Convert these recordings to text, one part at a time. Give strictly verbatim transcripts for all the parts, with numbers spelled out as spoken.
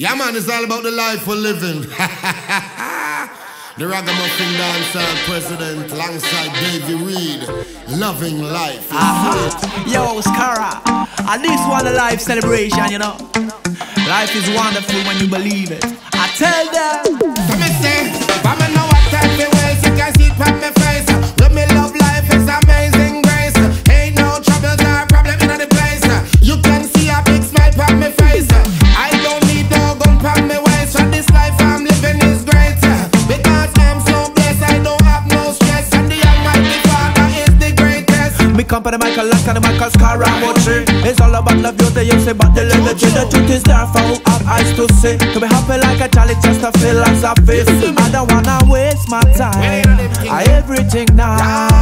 Yeah, man, it's all about the life we're living. The Ragamuffin Dancehall President alongside Davey Reed, loving life. Uh-huh. Yo, Skara, and this one a life celebration, you know. Life is wonderful when you believe it. I tell them. So me say, but me know what type of ways you can see it from my face. Let me love life is amazing grace. Ain't no troubles or problem in the place. You can see a big smile from my face. I don't need no gun from my waist. For this life I'm living is great. Because I'm so blessed, I don't have no stress. And the Almighty Father is the greatest. Me come for the Michael Lack and the Michael Skara Mochi. It's all about love, beauty, you say, but the little the truth is there for who have eyes to see. To be happy like a jolly, just to feel as a face. I don't wanna waste my time. I everything now.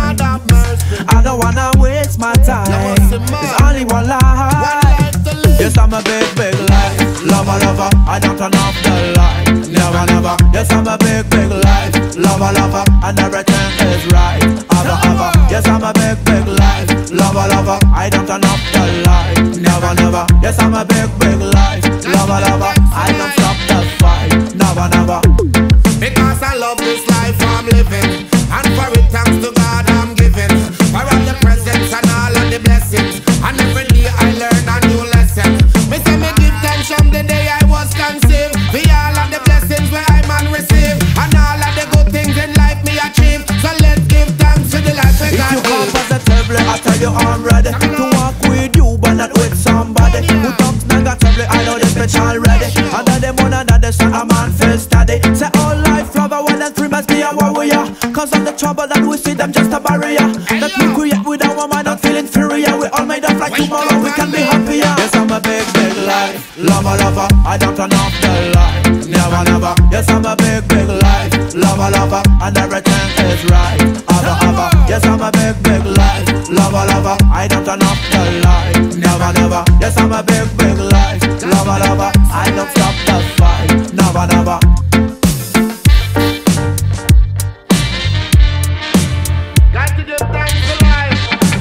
I don't wanna waste my time. It's only one life. Yes, I'm a big, big life. Lover, lover, I don't turn off the light. Never, never. Yes, I'm a big, big life. Lover, lover, and everything is right. Ava, ava. Yes, I'm a big, big life. Lover, lover, I don't turn off the light. Never, never. Yes, I'm a big, big life. Lover, lover, I don't stop the fight. Never, never. Because I love this life I'm living, and for it thanks to God I'm giving. For all the presents and all of the blessings, and every day I learn a new lesson. Me say me give thanks from the day I was conceived. For all of the blessings where I man receive, and all of the good things in life me achieve. So let's give thanks to the life we got. If you come positively, I tell you I'm ready to walk with you, but not with somebody who talks negatively. I know this bitch already. Under the moon, under the sun, a man feels steady. Say all life, flower, one and three must be a warrior. Cause of the trouble that we see them just a barrier. That we create with our mind, not feel inferior. We all made up like tomorrow, we can be happier. Yes, I'm a big, big life. Lover, lover, I don't turn off the light. Never, never. Yes, I'm a big, big life. Lover, lover, and everything is right. Ava, ava. Yes, I'm a big, big life. Lover, lover, I don't turn off the light. Never, never. Yes, I'm a big, big life. Lover, lover, I don't stop the fight. Never, never. Got to give thanks for life.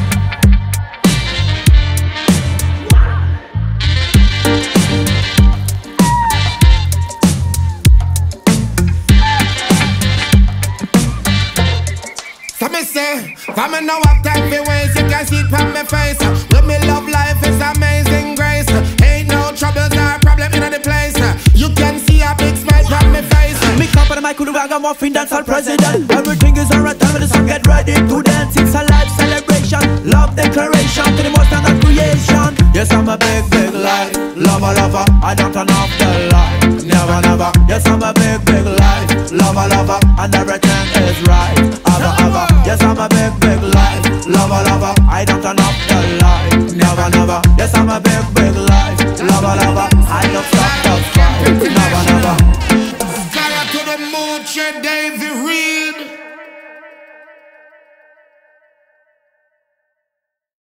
So me say, for me know what type of ways you can see it from my face. Let me love life is amazing grace. Ain't no troubles or problem in the place. You can see a big smile from my face. Me come for the mic with the Ragamuffin Dancehall President. Everything is alright, tell me the song, get ready to dance. It's a life celebration, love declaration to the most standard creation. Yes, I'm a big, big life. Lover, lover, I don't turn off the light. Never, never. Yes, I'm a big, big life. Lover, lover, and everything is right. Ava, ava. Yes, I'm a big, big life. Lover, lover, I don't turn off the light. Never, never. Yes, I'm a big, big life. Lover, lover, I don't stop the fight. Never, never. Skara to the mood, Davey Reed.